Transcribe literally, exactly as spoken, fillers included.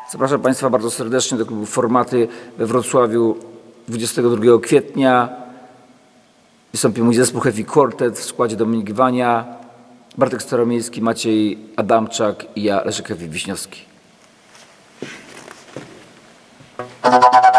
Zapraszam Państwa bardzo serdecznie do klubu Formaty we Wrocławiu dwudziestego drugiego kwietnia. Wystąpi mój zespół Heavy Quartet w składzie Dominik Wania, Bartek Staromiejski, Maciej Adamczak i ja, Leszek Wiśniowski.